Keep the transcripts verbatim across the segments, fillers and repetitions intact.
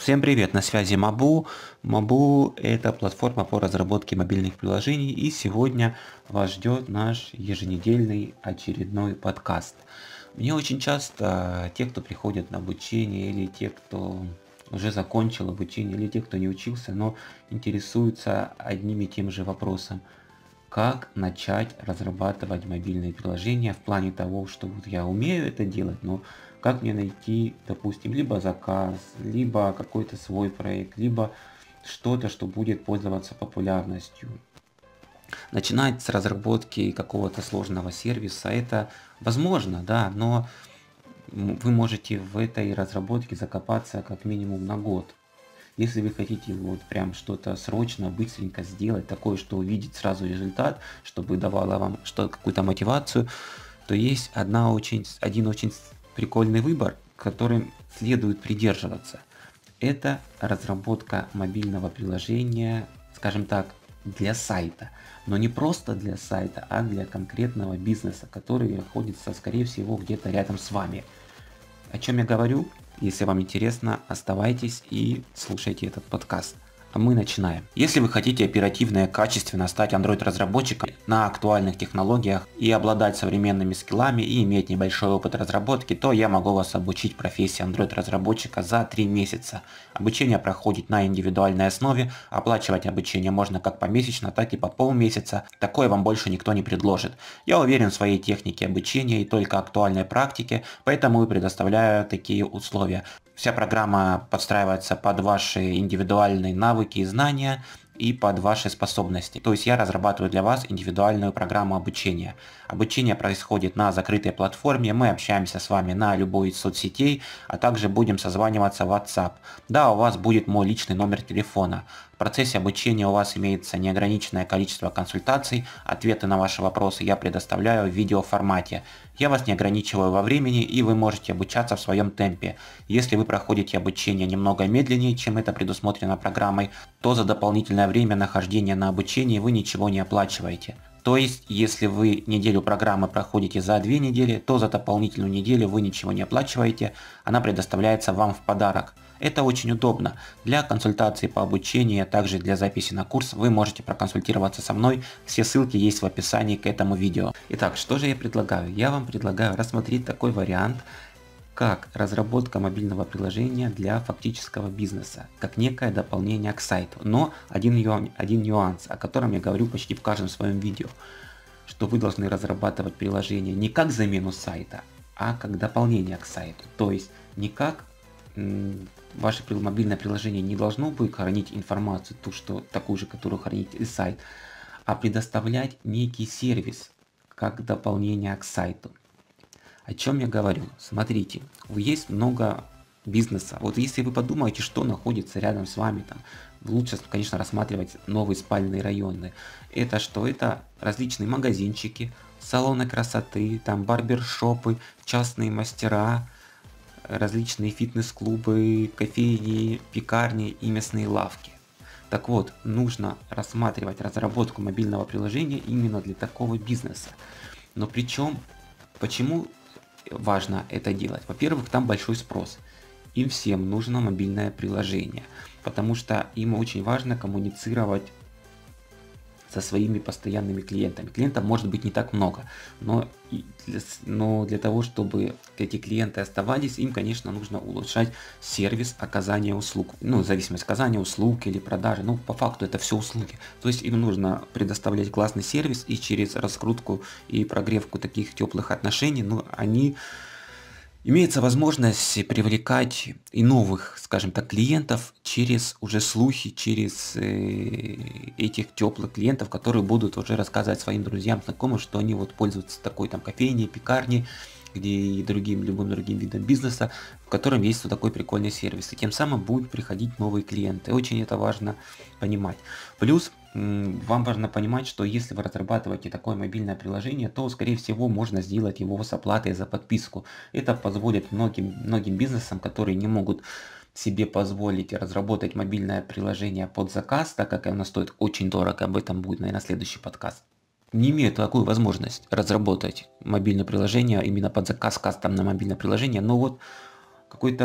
Всем привет, на связи Мабу. Мабу– это платформа по разработке мобильных приложений, и сегодня вас ждет наш еженедельный очередной подкаст. Мне очень часто те, кто приходит на обучение, или те, кто уже закончил обучение, или те, кто не учился, но интересуются одним и тем же вопросом. Как начать разрабатывать мобильные приложения в плане того, что вот я умею это делать, но как мне найти, допустим, либо заказ, либо какой-то свой проект, либо что-то, что будет пользоваться популярностью. Начинать с разработки какого-то сложного сервиса, это возможно, да, но вы можете в этой разработке закопаться как минимум на год. Если вы хотите вот прям что-то срочно, быстренько сделать, такое, что увидеть сразу результат, чтобы давало вам что какую-то мотивацию, то есть одна очень, один очень прикольный выбор, которым следует придерживаться. Это разработка мобильного приложения, скажем так, для сайта. Но не просто для сайта, а для конкретного бизнеса, который находится, скорее всего, где-то рядом с вами. О чем я говорю? Если вам интересно, оставайтесь и слушайте этот подкаст. А мы начинаем. Если вы хотите оперативно и качественно стать Android-разработчиком на актуальных технологиях и обладать современными скиллами и иметь небольшой опыт разработки, то я могу вас обучить профессии Android-разработчика за три месяца. Обучение проходит на индивидуальной основе, оплачивать обучение можно как помесячно, так и по полмесяца. Такое вам больше никто не предложит. Я уверен в своей технике обучения и только актуальной практике, поэтому и предоставляю такие условия. Вся программа подстраивается под ваши индивидуальные навыки и знания и под ваши способности. То есть я разрабатываю для вас индивидуальную программу обучения. Обучение происходит на закрытой платформе, мы общаемся с вами на любой из соцсетей, а также будем созваниваться в WhatsApp. Да, у вас будет мой личный номер телефона. В процессе обучения у вас имеется неограниченное количество консультаций, ответы на ваши вопросы я предоставляю в видеоформате. Я вас не ограничиваю во времени, и вы можете обучаться в своем темпе. Если вы проходите обучение немного медленнее, чем это предусмотрено программой, то за дополнительное время нахождения на обучении вы ничего не оплачиваете. То есть, если вы неделю программы проходите за две недели, то за дополнительную неделю вы ничего не оплачиваете, она предоставляется вам в подарок. Это очень удобно. Для консультации по обучению, а также для записи на курс вы можете проконсультироваться со мной. Все ссылки есть в описании к этому видео. Итак, что же я предлагаю? Я вам предлагаю рассмотреть такой вариант, как разработка мобильного приложения для фактического бизнеса, как некое дополнение к сайту. Но один, нюанс, один нюанс, о котором я говорю почти в каждом своем видео, что вы должны разрабатывать приложение не как замену сайта, а как дополнение к сайту. То есть не как ваше мобильное приложение не должно будет хранить информацию, ту, что, такую же, которую хранит и сайт, а предоставлять некий сервис как дополнение к сайту. О чем я говорю? Смотрите, есть много бизнеса. Вот если вы подумаете, что находится рядом с вами, там, лучше, конечно, рассматривать новые спальные районы. Это что? Это различные магазинчики, салоны красоты, там барбершопы, частные мастера, различные фитнес-клубы, кофейни, пекарни и мясные лавки. Так вот, нужно рассматривать разработку мобильного приложения именно для такого бизнеса. Но причем, почему важно это делать? Во-первых, там большой спрос. Им всем нужно мобильное приложение, потому что им очень важно коммуницировать со своими постоянными клиентами. Клиентов может быть не так много, но для, но для того, чтобы эти клиенты оставались, им, конечно, нужно улучшать сервис оказания услуг. Ну, в зависимости от оказания услуг или продажи, ну, по факту это все услуги. То есть им нужно предоставлять классный сервис, и через раскрутку и прогревку таких теплых отношений, ну, они... Имеется возможность привлекать и новых, скажем так, клиентов через уже слухи, через э, этих теплых клиентов, которые будут уже рассказывать своим друзьям, знакомым, что они вот пользуются такой там кофейней, пекарней, где и другим, любым другим видом бизнеса, в котором есть вот такой прикольный сервис. И тем самым будут приходить новые клиенты. Очень это важно понимать. Плюс вам важно понимать, что если вы разрабатываете такое мобильное приложение, то, скорее всего, можно сделать его с оплатой за подписку. Это позволит многим, многим бизнесам, которые не могут себе позволить разработать мобильное приложение под заказ, так как оно стоит очень дорого, об этом будет, наверное, следующий подкаст. Не имеют такую возможность разработать мобильное приложение именно под заказ, кастомное мобильное приложение, но вот какой-то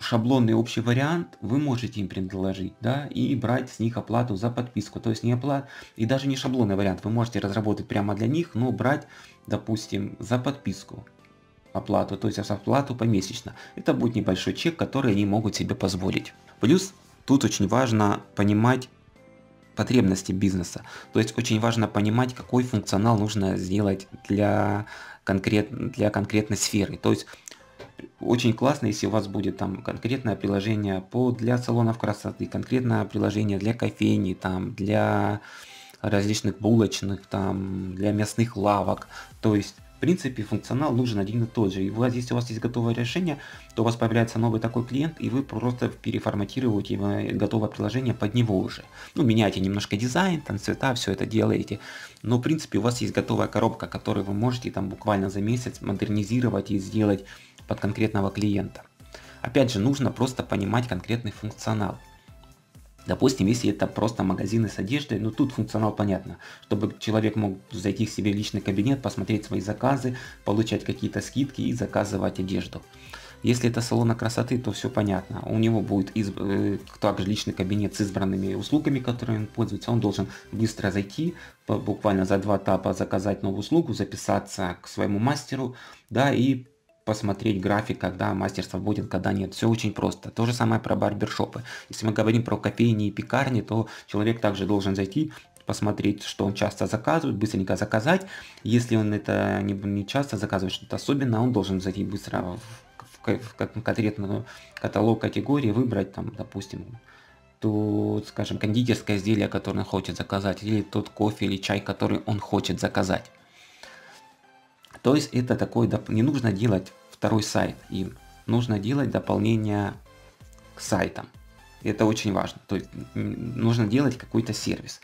шаблонный общий вариант вы можете им предложить, да, и брать с них оплату за подписку. То есть не оплат, и даже не шаблонный вариант, вы можете разработать прямо для них, но брать, допустим, за подписку оплату, то есть оплату помесячно. Это будет небольшой чек, который они могут себе позволить. Плюс тут очень важно понимать потребности бизнеса. То есть очень важно понимать, какой функционал нужно сделать для, конкрет, для конкретной сферы. То есть очень классно, если у вас будет там конкретное приложение по, для салонов красоты, конкретное приложение для кофейни, там, для различных булочных, там, для мясных лавок. То есть, в принципе, функционал нужен один и тот же. И вот, если у вас есть готовое решение, то у вас появляется новый такой клиент, и вы просто переформатируете готовое приложение под него уже. Ну, меняете немножко дизайн, там, цвета, все это делаете. Но, в принципе, у вас есть готовая коробка, которую вы можете там буквально за месяц модернизировать и сделать под конкретного клиента. Опять же, нужно просто понимать конкретный функционал. Допустим, если это просто магазины с одеждой, ну тут функционал понятно, чтобы человек мог зайти к себе в личный кабинет, посмотреть свои заказы, получать какие-то скидки и заказывать одежду. Если это салон красоты, то все понятно. У него будет изб... также личный кабинет с избранными услугами, которыми он пользуется. Он должен быстро зайти, буквально за два тапа заказать новую услугу, записаться к своему мастеру, да, и посмотреть график, когда мастер свободен, когда нет. Все очень просто. То же самое про барбершопы. Если мы говорим про кофейни и пекарни, то человек также должен зайти, посмотреть, что он часто заказывает, быстренько заказать. Если он это не, не часто заказывает, что-то особенное, он должен зайти быстро в, в, в, в конкретный каталог категории, выбрать там, допустим, то, скажем, кондитерское изделие, которое он хочет заказать, или тот кофе или чай, который он хочет заказать. То есть это такой, не нужно делать второй сайт им, нужно делать дополнение к сайтам. Это очень важно, то есть нужно делать какой-то сервис.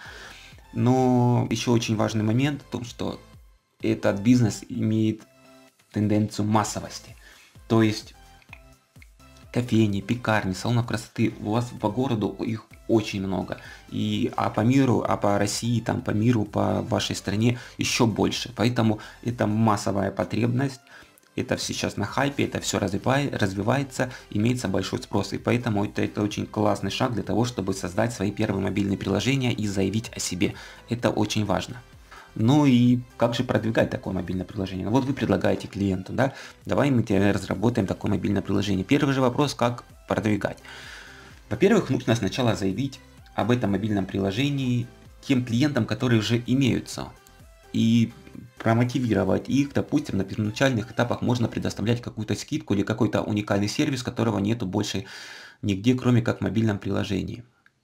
Но еще очень важный момент в том, что этот бизнес имеет тенденцию массовости. То есть кофейни, пекарни, салонов красоты, у вас по городу их очень много. И а по миру, а по России, там по миру, по вашей стране еще больше. Поэтому это массовая потребность. Это сейчас на хайпе, это все развивается, имеется большой спрос. И поэтому это, это очень классный шаг для того, чтобы создать свои первые мобильные приложения и заявить о себе. Это очень важно. Ну и как же продвигать такое мобильное приложение? Ну вот вы предлагаете клиенту, да, давай мы тебе разработаем такое мобильное приложение. Первый же вопрос, как продвигать. Во-первых, нужно сначала заявить об этом мобильном приложении тем клиентам, которые уже имеются. И промотивировать их, допустим, на первоначальных этапах можно предоставлять какую-то скидку или какой-то уникальный сервис, которого нету больше нигде, кроме как в мобильном приложении.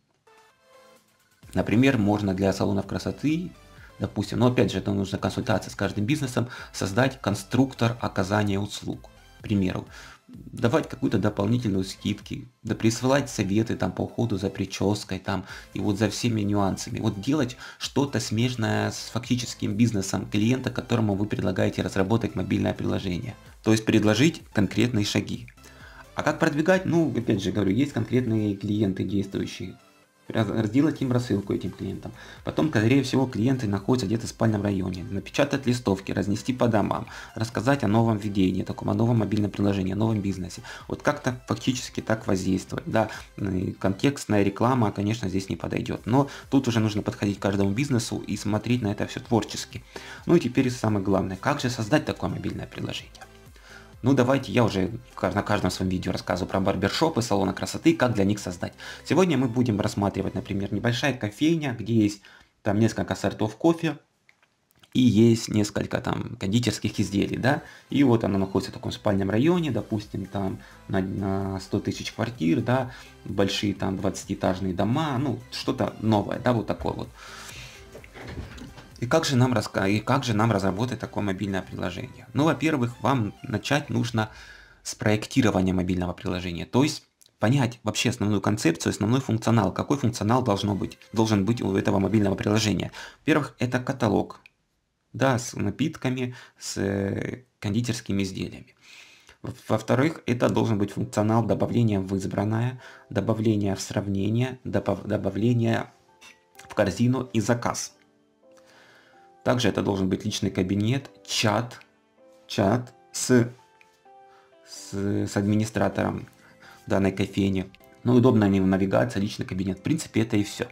Например, можно для салонов красоты, допустим, но опять же это нужна консультация с каждым бизнесом, создать конструктор оказания услуг. К примеру, давать какую-то дополнительную скидки, да присылать советы там по уходу за прической там и вот за всеми нюансами. Вот делать что-то смежное с фактическим бизнесом клиента, которому вы предлагаете разработать мобильное приложение. То есть предложить конкретные шаги. А как продвигать? Ну, опять же говорю, есть конкретные клиенты действующие. Сделать им рассылку этим клиентам. Потом, скорее всего, клиенты находятся где-то в спальном районе. Напечатать листовки, разнести по домам, рассказать о новом видении, таком, о новом мобильном приложении, о новом бизнесе. Вот как-то фактически так воздействовать. Да, контекстная реклама, конечно, здесь не подойдет. Но тут уже нужно подходить к каждому бизнесу и смотреть на это все творчески. Ну и теперь самое главное, как же создать такое мобильное приложение? Ну давайте, я уже на каждом своем видео рассказываю про барбершопы, салоны красоты, как для них создать. Сегодня мы будем рассматривать, например, небольшая кофейня, где есть там несколько сортов кофе и есть несколько там кондитерских изделий, да. И вот она находится в таком спальном районе, допустим, там на, на сто тысяч квартир, да, большие там двадцатиэтажные дома, ну что-то новое, да, вот такое вот. И как же нам раска... и как же нам разработать такое мобильное приложение? Ну, во-первых, вам начать нужно с проектирования мобильного приложения, то есть понять вообще основную концепцию, основной функционал, какой функционал должно быть, должен быть у этого мобильного приложения. Во-первых, это каталог, да, с напитками, с кондитерскими изделиями. Во-вторых, это должен быть функционал добавления в избранное, добавления в сравнение, добавления в корзину и заказ. Также это должен быть личный кабинет, чат, чат с, с, с администратором. данной кофейни. Ну, удобная навигация, личный кабинет. В принципе, это и все.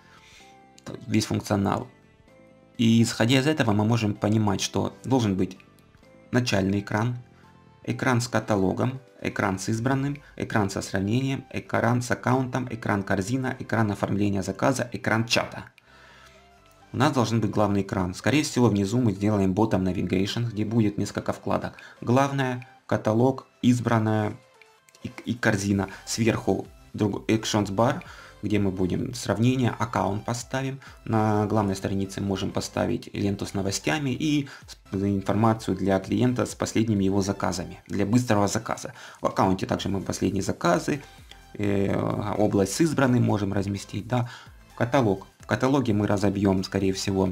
Весь функционал. И исходя из этого мы можем понимать, что должен быть начальный экран, экран с каталогом, экран с избранным, экран со сравнением, экран с аккаунтом, экран корзина, экран оформления заказа, экран чата. У нас должен быть главный экран. Скорее всего, внизу мы сделаем Bottom Navigation, где будет несколько вкладок. Главное, каталог, избранная и, и корзина. Сверху Actions Bar, где мы будем сравнение, аккаунт поставим. На главной странице можем поставить ленту с новостями и информацию для клиента с последними его заказами, для быстрого заказа. В аккаунте также мы последние заказы, э, область с избранным можем разместить. Да. Каталог. В каталоге мы разобьем, скорее всего,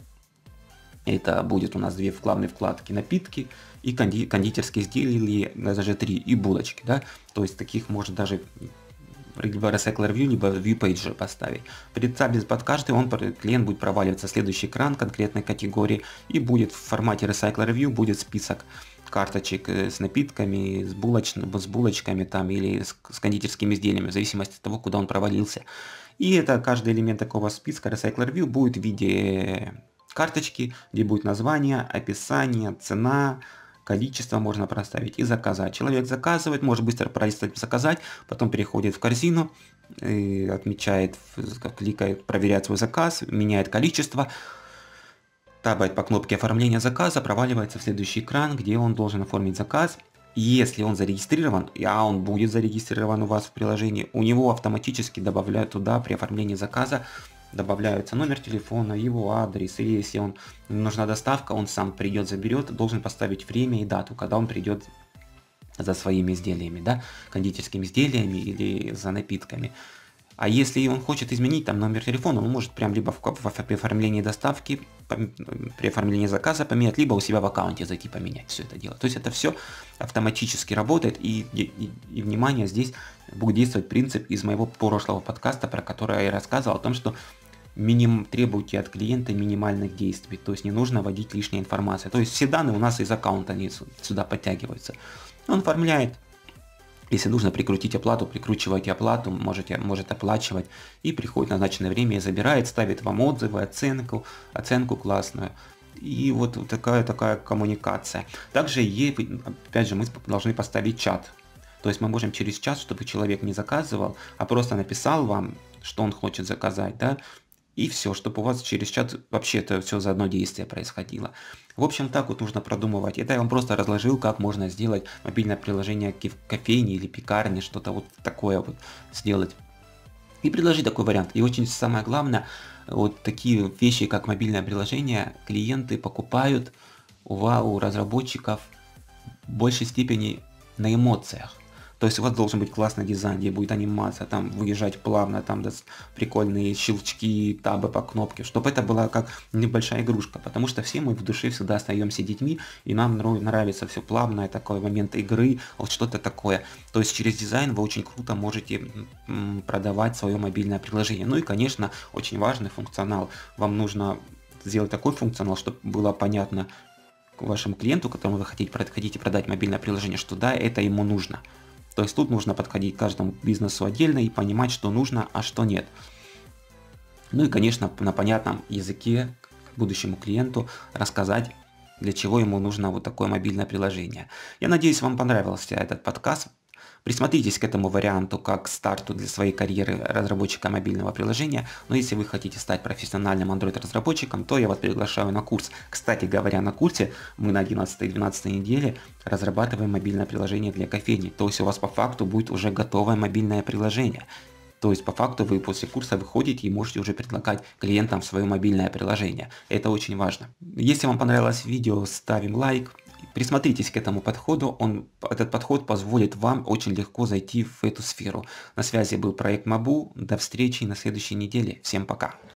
это будет у нас две главные вкладки: напитки и конди кондитерские изделия, даже три, и булочки. Да. То есть таких может даже либо Recycler View, либо ViewPage поставить. Представить под каждый, он, клиент будет проваливаться в следующий экран конкретной категории, и будет в формате Recycler View будет список карточек с напитками, с, булоч... с булочками там, или с, с кондитерскими изделиями, в зависимости от того, куда он провалился. И это каждый элемент такого списка Recycler View будет в виде карточки, где будет название, описание, цена, количество можно проставить и заказать. Человек заказывает, может быстро пролистать заказать, потом переходит в корзину, и отмечает, кликает, проверяет свой заказ, меняет количество, табает по кнопке оформления заказа, проваливается в следующий экран, где он должен оформить заказ. Если он зарегистрирован, а он будет зарегистрирован у вас в приложении, у него автоматически добавляют туда при оформлении заказа, добавляется номер телефона, его адрес, и если он нужна доставка, он сам придет, заберет, должен поставить время и дату, когда он придет за своими изделиями, да, кондитерскими изделиями или за напитками. А если он хочет изменить там номер телефона, он может прям либо в, в, в, при оформлении доставки, при оформлении заказа поменять, либо у себя в аккаунте зайти поменять все это дело. То есть это все автоматически работает, и, и, и внимание, здесь будет действовать принцип из моего прошлого подкаста, про который я рассказывал, о том, что миним, требуйте от клиента минимальных действий, то есть не нужно вводить лишней информации. То есть все данные у нас из аккаунта они сюда подтягиваются. Он оформляет. Если нужно прикрутить оплату, прикручивайте оплату, можете, может оплачивать, и приходит в назначенное время и забирает, ставит вам отзывы, оценку, оценку классную. И вот такая такая коммуникация. Также, опять же, мы должны поставить чат. То есть мы можем через чат, чтобы человек не заказывал, а просто написал вам, что он хочет заказать, да, и все, чтобы у вас через чат вообще это все за одно действие происходило. В общем, так вот нужно продумывать. Это я вам просто разложил, как можно сделать мобильное приложение кофейни или пекарни, что-то вот такое вот сделать. И предложить такой вариант. И очень самое главное, вот такие вещи, как мобильное приложение, клиенты покупают у, у разработчиков в большей степени на эмоциях. То есть у вас должен быть классный дизайн, где будет анимация, там выезжать плавно, там да, прикольные щелчки, табы по кнопке, чтобы это была как небольшая игрушка, потому что все мы в душе всегда остаемся детьми, и нам нравится все плавное, такой момент игры, вот что-то такое. То есть через дизайн вы очень круто можете продавать свое мобильное приложение. Ну и, конечно, очень важный функционал. Вам нужно сделать такой функционал, чтобы было понятно вашему клиенту, которому вы хотите, хотите продать мобильное приложение, что да, это ему нужно. То есть тут нужно подходить к каждому бизнесу отдельно и понимать, что нужно, а что нет. Ну и, конечно, на понятном языке будущему клиенту рассказать, для чего ему нужно вот такое мобильное приложение. Я надеюсь, вам понравился этот подкаст. Присмотритесь к этому варианту как к старту для своей карьеры разработчика мобильного приложения. Но если вы хотите стать профессиональным Android-разработчиком, то я вас приглашаю на курс. Кстати говоря, на курсе мы на одиннадцатой-двенадцатой неделе разрабатываем мобильное приложение для кофейни. То есть у вас по факту будет уже готовое мобильное приложение. То есть по факту вы после курса выходите и можете уже предлагать клиентам свое мобильное приложение. Это очень важно. Если вам понравилось видео, ставим лайк. Присмотритесь к этому подходу, он, этот подход позволит вам очень легко зайти в эту сферу. На связи был проект Мабу, до встречи на следующей неделе, всем пока.